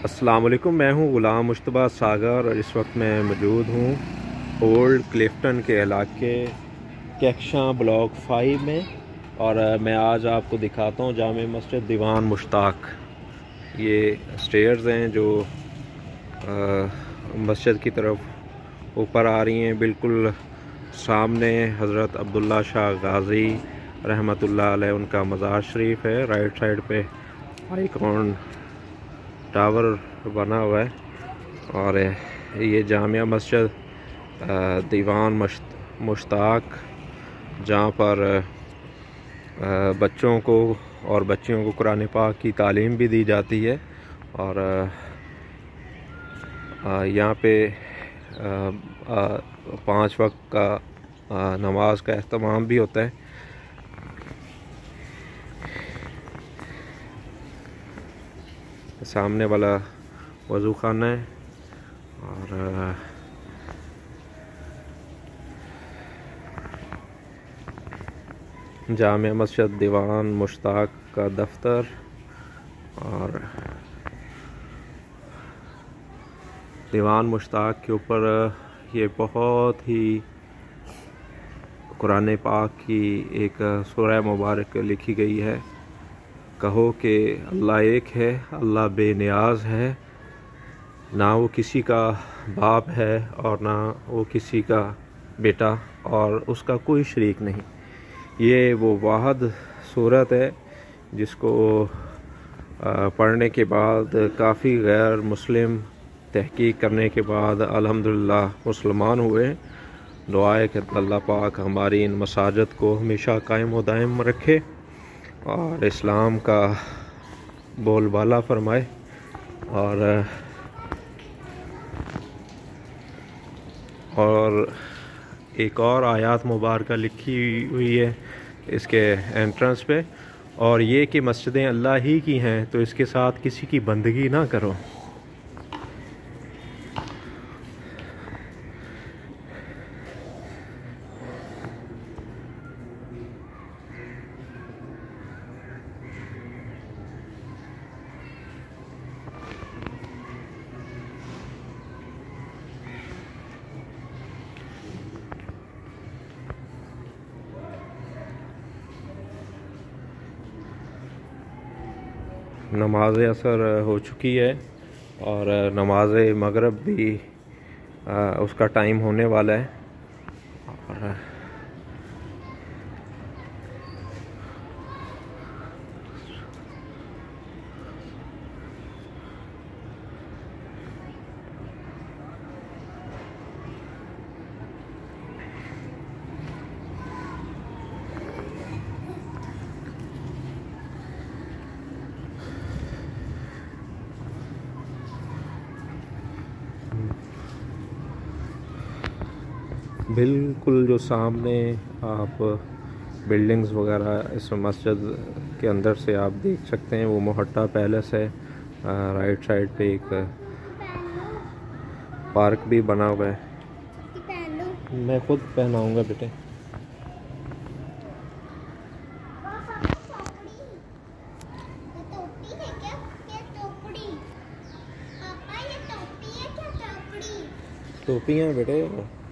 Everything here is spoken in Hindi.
अस्सलाम वालेकुम। मैं हूं ग़ुलाम मुश्तबा सागर और इस वक्त मैं मौजूद हूं ओल्ड क्लिफ्टन के इलाके कैक्शा ब्लॉक 5 में। और मैं आज आपको दिखाता हूं जामे मस्जिद दीवान मुश्ताक। ये स्टेयर्स हैं जो मस्जिद की तरफ ऊपर आ रही हैं। बिल्कुल सामने हज़रत अब्दुल्ला शाह गाज़ी रहमतुल्लाह अलैह उनका मज़ार शरीफ है। राइट साइड पे आइकॉन टावर बना हुआ है। और ये जामिया मस्जिद दीवान मुश्ताक, जहाँ पर बच्चों को और बच्चियों को कुरान पाक की तालीम भी दी जाती है। और यहाँ पे 5 वक्त का नमाज का एहतमाम भी होता है। सामने वाला वज़ू खाना है और जामिया मस्जिद दीवान मुश्ताक का दफ्तर। और दीवान मुश्ताक के ऊपर ये बहुत ही कुरान पाक की एक सूरह मुबारक लिखी गई है। कहो कि अल्लाह एक है, अल्लाह बेनियाज है, ना वो किसी का बाप है और ना वो किसी का बेटा और उसका कोई शरीक नहीं। ये वो वाहिद सूरत है जिसको पढ़ने के बाद काफ़ी गैर मुस्लिम तहकीक करने के बाद अल्हम्दुलिल्लाह मुसलमान हुए। दुआ है कि अल्लाह पाक हमारी इन मसाजिद को हमेशा कायम व दायम रखे और इस्लाम का बोलबाला फरमाए। और एक और आयत मुबारक लिखी हुई है इसके एंट्रेंस पे, और ये कि मस्जिदें अल्लाह ही की हैं तो इसके साथ किसी की बंदगी ना करो। नमाज असर हो चुकी है और नमाज मगरिब भी उसका टाइम होने वाला है। और बिल्कुल जो सामने आप बिल्डिंग्स वगैरह इस मस्जिद के अंदर से आप देख सकते हैं वो मोहट्टा पैलेस है। राइट साइड पे एक पार्क भी बना हुआ है। मैं खुद पहनाऊंगा बेटे। टोपियाँ बेटे।